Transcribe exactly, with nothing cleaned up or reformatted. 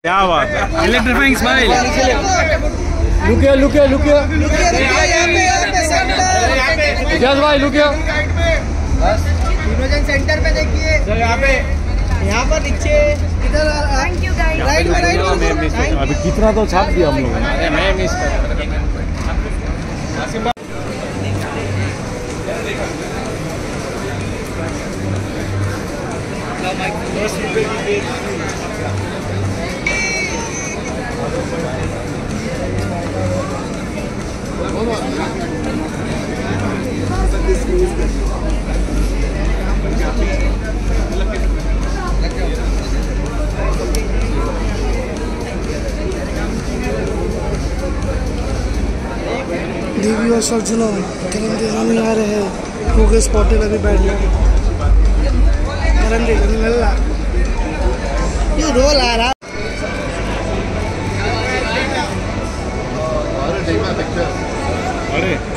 क्या बात है, इलेक्ट्रीफाइंग स्माइल। लुकियो लुकियो लुकियो एजाज भाई लुकियो। तीनों जन सेंटर पे देखिए, यहाँ पे यहाँ पर नीचे इधर राइट में राइट। अभी कितना तो छाप दिया हम लोगों ने। अरे मैं मिस कर दिव्या सर्जनों करम देने आ रहे हैं। हो गए स्पॉटेड अभी बैठ गया। करम दे मिल रहा ये रोल आ रहा। अरे